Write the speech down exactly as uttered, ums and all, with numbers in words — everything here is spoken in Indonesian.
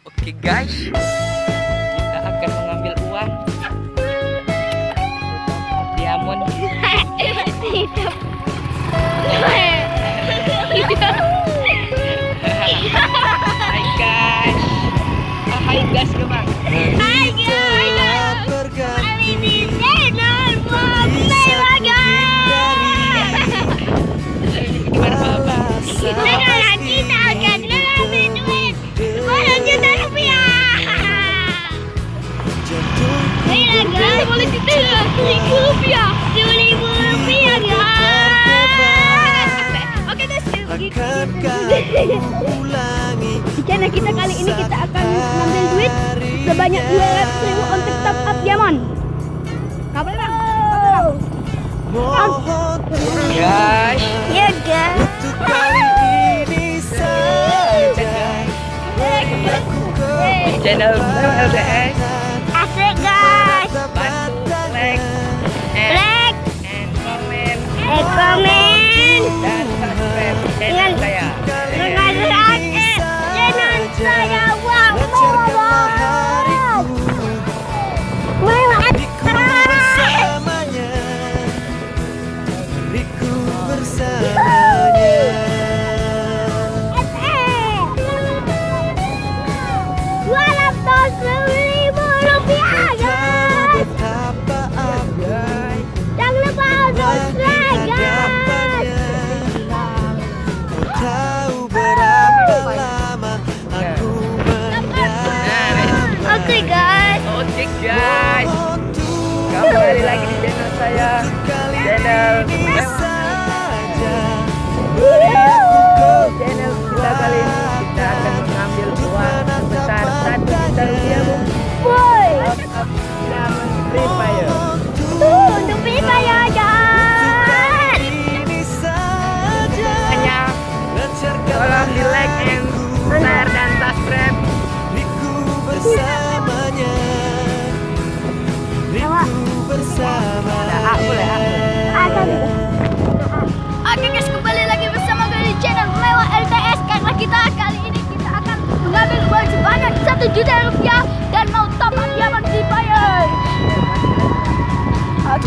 Oke guys, kita akan mengambil uang diamond. Hai guys, oh, hai guys kemang. Hai guys, kali di channel Mewah guys. Gimana Bapak? Sekarang kita akan ngambil duit sepuluh juta rupiah. Ayo guys, boleh kita seribu rupiah, seribu rupiah guys. Oke guys, di channel kita kali ini kita akan ngambil duit sebanyak dua ratus ribu untuk top up diamond. Kabar bang? Guys, Ya guys. channel L D S. Asik guys. Bantu like, and, Like, and comment, eh komen, dan subscribe channel saya. dengan like channel saya. Wow, mewah banget. Mewah. Dua ratus ribu rupiah guys. Jangan lupa subscribe guys. Oke guys. Oke guys, kembali lagi di channel saya, channel channel kita kali ini kita akan mengambil uang sebesar satu juta rupiah bu. Boy. Diamond Free Fire. Tuh untuk Free Fire guys. Hanya tolong di like and share dan subscribe. Ada A boleh A. Oke guys, kembali lagi bersama gue di channel Mewah L T S karena kita kali ini kita akan mengambil uang sebanyak satu juta rupiah.